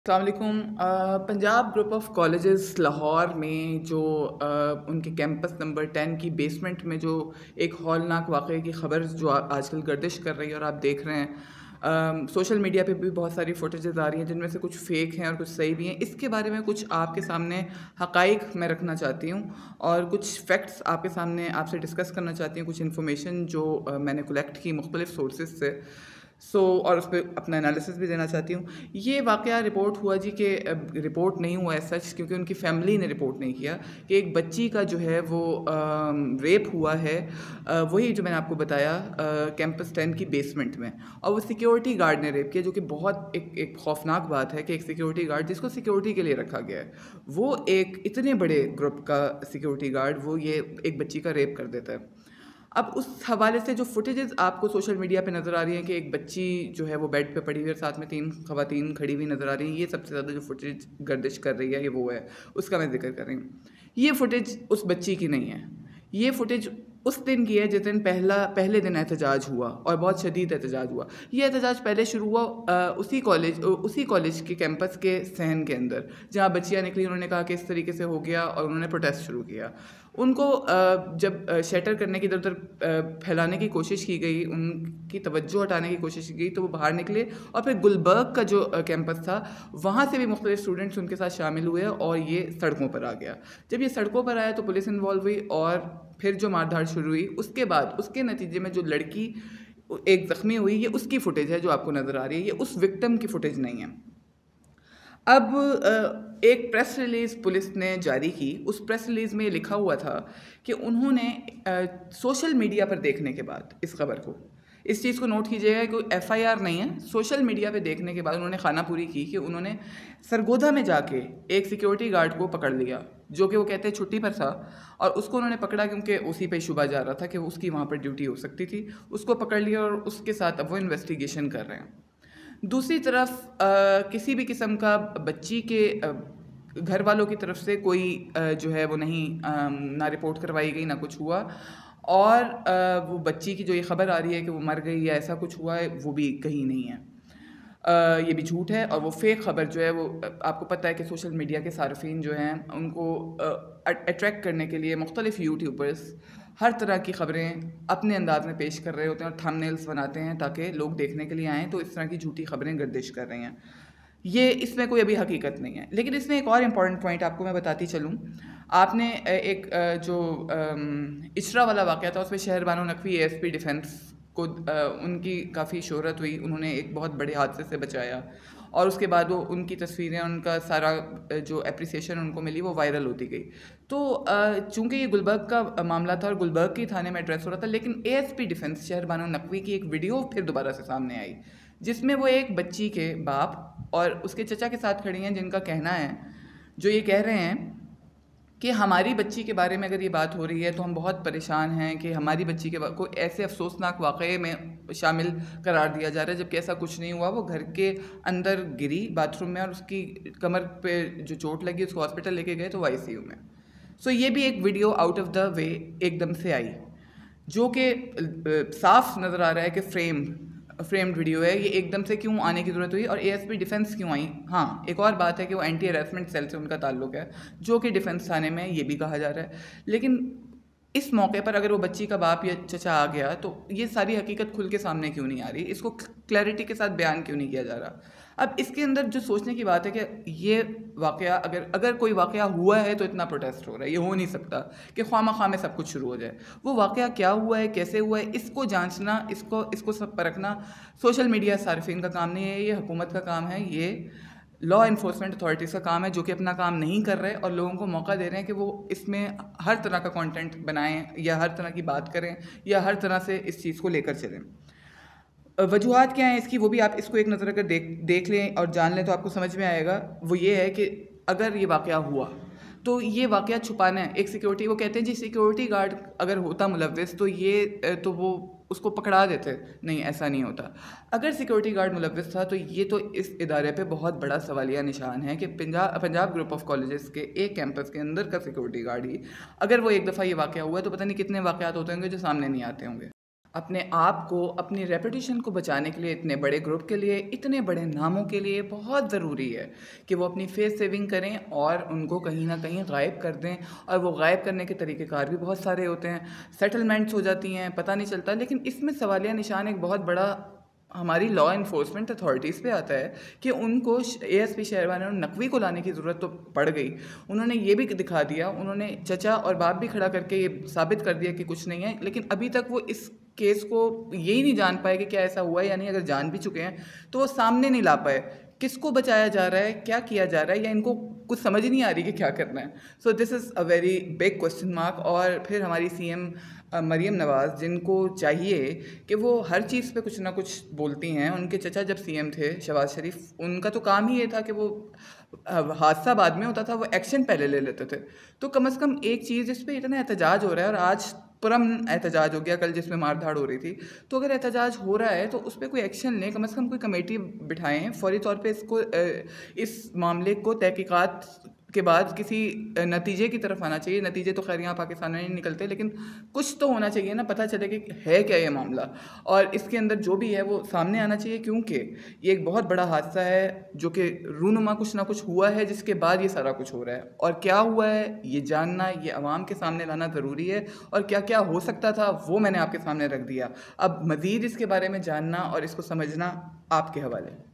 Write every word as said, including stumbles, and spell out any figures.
अस्सलाम वालेकुम। अ, Punjab group of colleges Lahore में जो अ, उनके कैंपस नंबर टेन की बेसमेंट में जो एक हौलनाक वाक़ये की ख़बर जो आ- आजकल गर्दिश कर रही है और आप देख रहे हैं, अम, सोशल मीडिया पे भी बहुत सारी फुटेजेस आ रही हैं जिनमें से कुछ फ़ेक हैं और कुछ सही भी हैं। इसके बारे में कुछ आपके सामने हक़ाइक़ मैं रखना चाहती हूँ और कुछ फैक्ट्स आपके सामने आपसे डिस्कस करना चाहती हूँ, कुछ इन्फॉर्मेशन जो अ, मैंने कलेक्ट की मुख्तलिफ़ सोर्सेज से। सो so, और उस पे अपना एनालिसिस भी देना चाहती हूँ। ये वाक़या रिपोर्ट हुआ जी कि रिपोर्ट नहीं हुआ एज़ सच, क्योंकि उनकी फैमिली ने रिपोर्ट नहीं किया कि एक बच्ची का जो है वो रेप हुआ है। अ, वही जो मैंने आपको बताया, कैंपस टेन की बेसमेंट में, और वो सिक्योरिटी गार्ड ने रेप किया, जो कि बहुत एक एक खौफनाक बात है कि एक सिक्योरिटी गार्ड जिसको सिक्योरिटी के लिए रखा गया है, वो एक इतने बड़े ग्रुप का सिक्योरिटी गार्ड वो ये एक बच्ची का रेप कर देता है। अब उस हवाले से जो फुटेजेस आपको सोशल मीडिया पे नज़र आ रही हैं कि एक बच्ची जो है वो बेड पे पड़ी हुई है और साथ में तीन ख़वातीन खड़ी हुई नज़र आ रही हैं, ये सबसे ज़्यादा जो फुटेज गर्दिश कर रही है ये वो है, उसका मैं ज़िक्र कर रही हूँ। ये फुटेज उस बच्ची की नहीं है, ये फुटेज उस दिन की है जिस दिन पहला पहले दिन एहतजाज हुआ और बहुत शदीद एहतजाज हुआ। ये एहतजाज पहले शुरू हुआ अ, उसी कॉलेज उसी कॉलेज के कैंपस के सहन के अंदर, जहाँ बच्चियाँ निकली, उन्होंने कहा कि इस तरीके से हो गया और उन्होंने प्रोटेस्ट शुरू किया। उनको अ, जब शेटर करने की इधर उधर फैलाने की कोशिश की गई, उनकी तवज्जो हटाने की कोशिश की गई, तो वो बाहर निकले और फिर गुलबर्ग का जो कैंपस था वहाँ से भी मुख्तलिफ स्टूडेंट्स उनके साथ शामिल हुए और ये सड़कों पर आ गया। जब ये सड़कों पर आया तो पुलिस इन्वॉल्व हुई और फिर जो मारधाड़ शुरू हुई, उसके बाद उसके नतीजे में जो लड़की एक ज़ख्मी हुई, ये उसकी फुटेज है जो आपको नज़र आ रही है, ये उस विक्टिम की फुटेज नहीं है। अब अ, एक प्रेस रिलीज़ पुलिस ने जारी की, उस प्रेस रिलीज़ में ये लिखा हुआ था कि उन्होंने अ, सोशल मीडिया पर देखने के बाद इस खबर को, इस चीज़ को नोट कीजिएगा, कोई एफ आई आर नहीं है, सोशल मीडिया पे देखने के बाद उन्होंने खाना पूरी की कि उन्होंने सरगोधा में जाके एक सिक्योरिटी गार्ड को पकड़ लिया, जो कि वो कहते हैं छुट्टी पर था, और उसको उन्होंने पकड़ा क्योंकि उसी पे शुबा जा रहा था कि उसकी वहाँ पर ड्यूटी हो सकती थी। उसको पकड़ लिया और उसके साथ अब वो इन्वेस्टिगेशन कर रहे हैं। दूसरी तरफ अ, किसी भी किस्म का बच्ची के अ, घर वालों की तरफ से कोई अ, जो है वो नहीं, अम, ना रिपोर्ट करवाई गई, ना कुछ हुआ, और अ, वो बच्ची की जो ये खबर आ रही है कि वो मर गई या ऐसा कुछ हुआ है, वो भी कहीं नहीं है। अ, ये भी झूठ है और वो फेक खबर जो है वो अ, आपको पता है कि सोशल मीडिया के सार्फिन जो हैं उनको अट्रैक्ट करने के लिए मुख्तलिफ यूट्यूबर्स हर तरह की खबरें अपने अंदाज में पेश कर रहे होते हैं और थंबनेल्स बनाते हैं ताकि लोग देखने के लिए आएँ, तो इस तरह की झूठी खबरें गर्दिश कर रही हैं। ये इसमें कोई अभी हकीकत नहीं है, लेकिन इसमें एक और इम्पॉर्टेंट पॉइंट आपको मैं बताती चलूँ। आपने अ, एक अ, जो अम, इशरा वाला वाक़या था, उसमें Shehr Bano Naqvi A S P defence को अ, उनकी काफ़ी शोहरत हुई, उन्होंने एक बहुत बड़े हादसे से बचाया और उसके बाद वो उनकी तस्वीरें, उनका सारा अ, जो एप्रिसिएशन उनको मिली वो वायरल होती गई। तो अ, चूँकि ये गुलबर्ग का अ, मामला था और गुलबर्ग के थाने में एड्रेस हो रहा था, लेकिन ए एस पी डिफेंस शहर बानो नकवी की एक वीडियो फिर दोबारा से सामने आई, जिसमें वो एक बच्ची के बाप और उसके चचा के साथ खड़ी हैं, जिनका कहना है, जो ये कह रहे हैं कि हमारी बच्ची के बारे में अगर ये बात हो रही है तो हम बहुत परेशान हैं कि हमारी बच्ची के को ऐसे अफसोसनाक वाक़ये में शामिल करार दिया जा रहा है, जबकि ऐसा कुछ नहीं हुआ। वो घर के अंदर गिरी बाथरूम में और उसकी कमर पे जो चोट लगी, उसको हॉस्पिटल लेके गए तो वो आई सी यू में। सो ये भी एक video out of the way एकदम से आई, जो कि साफ नज़र आ रहा है कि फ्रेम फ्रेम्ड वीडियो है। ये एकदम से क्यों आने की ज़रूरत हुई और ए एस पी डिफेंस क्यों आई? हाँ, एक और बात है कि वो एंटी हरासमेंट सेल से उनका ताल्लुक है, जो कि डिफेंस थाने में, ये भी कहा जा रहा है। लेकिन इस मौके पर अगर वो बच्ची का बाप या चचा आ गया तो ये सारी हकीकत खुल के सामने क्यों नहीं आ रही? इसको क्लैरिटी के साथ बयान क्यों नहीं किया जा रहा? अब इसके अंदर जो सोचने की बात है कि ये वाक़या अगर अगर कोई वाक़या हुआ है तो इतना प्रोटेस्ट हो रहा है, ये हो नहीं सकता कि ख्वामा-ख़्वा में सब कुछ शुरू हो जाए। वो वाक़या क्या हुआ है, कैसे हुआ है, इसको जाँचना, इसको इसको सब परखना सोशल मीडिया सार्फिन का काम नहीं है, ये हुकूमत का काम है, ये लॉ इन्फोर्समेंट अथॉरिटीज़ का काम है, जो कि अपना काम नहीं कर रहे और लोगों को मौका दे रहे हैं कि वो इसमें हर तरह का कंटेंट बनाएँ या हर तरह की बात करें या हर तरह से इस चीज़ को लेकर चलें। अ, वजूहात क्या हैं इसकी, वो भी आप इसको एक नज़र अगर देख देख लें और जान लें तो आपको समझ में आएगा। वो ये है कि अगर ये वाक़या हुआ तो ये वाक़या छुपाना है। एक सिक्योरिटी, वो कहते हैं जी सिक्योरिटी गार्ड अगर होता मुलव्विस तो ये अ, तो वो उसको पकड़ा देते। नहीं, ऐसा नहीं होता। अगर सिक्योरिटी गार्ड मुलव्विस था तो ये तो इस इदारे पे बहुत बड़ा सवालिया निशान है कि Punjab Punjab group of colleges के एक कैंपस के अंदर का सिक्योरिटी गार्ड ही, अगर वो एक दफ़ा ये वाक़या हुआ है तो पता नहीं कितने वाक़यात होते होंगे जो सामने नहीं आते होंगे। अपने आप को, अपनी रेपुटेशन को बचाने के लिए, इतने बड़े ग्रुप के लिए, इतने बड़े नामों के लिए बहुत ज़रूरी है कि वो अपनी फेस सेविंग करें और उनको कहीं ना कहीं गायब कर दें। और वो गायब करने के तरीक़ेकार भी बहुत सारे होते हैं, सेटलमेंट्स हो जाती हैं, पता नहीं चलता। लेकिन इसमें सवालिया निशान एक बहुत बड़ा हमारी लॉ इन्फोर्समेंट अथॉरिटीज़ पे आता है कि उनको एएसपी शेरवानी और नकवी को लाने की ज़रूरत तो पड़ गई। उन्होंने ये भी दिखा दिया, उन्होंने चचा और बाप भी खड़ा करके ये साबित कर दिया कि कुछ नहीं है, लेकिन अभी तक वो इस केस को यही नहीं जान पाए कि क्या ऐसा हुआ है या नहीं। अगर जान भी चुके हैं तो वो सामने नहीं ला पाए। किसको बचाया जा रहा है, क्या किया जा रहा है, या इनको कुछ समझ ही नहीं आ रही कि क्या करना है। So this is a very big question mark. और फिर हमारी सीएम मरीम नवाज़, जिनको चाहिए कि वो हर चीज़ पे कुछ ना कुछ बोलती हैं। उनके चचा जब सीएम थे शहबाज शरीफ, उनका तो काम ही ये था कि वो हादसा बाद में होता था, वो एक्शन पहले ले लेते थे। तो कम से कम एक चीज़, जिस पे इतना एहतजाज हो रहा है, और आज परम एहतजाज हो गया, कल जिसमें मार धाड़ हो रही थी, तो अगर एहतजाज हो रहा है तो उस पर कोई एक्शन लें, कम से कम कोई कमेटी बिठाएं फौरी तौर पे, इसको इस मामले को तहकीकात के बाद किसी नतीजे की तरफ आना चाहिए। नतीजे तो खैर यहाँ पाकिस्तान में नहीं निकलते, लेकिन कुछ तो होना चाहिए ना, पता चले कि है क्या ये मामला, और इसके अंदर जो भी है वो सामने आना चाहिए। क्योंकि ये एक बहुत बड़ा हादसा है जो कि रूनुमा कुछ ना कुछ हुआ है, जिसके बाद ये सारा कुछ हो रहा है। और क्या हुआ है ये जानना, ये आवाम के सामने लाना ज़रूरी है, और क्या क्या हो सकता था वो मैंने आपके सामने रख दिया। अब मज़ीद इसके बारे में जानना और इसको समझना आपके हवाले।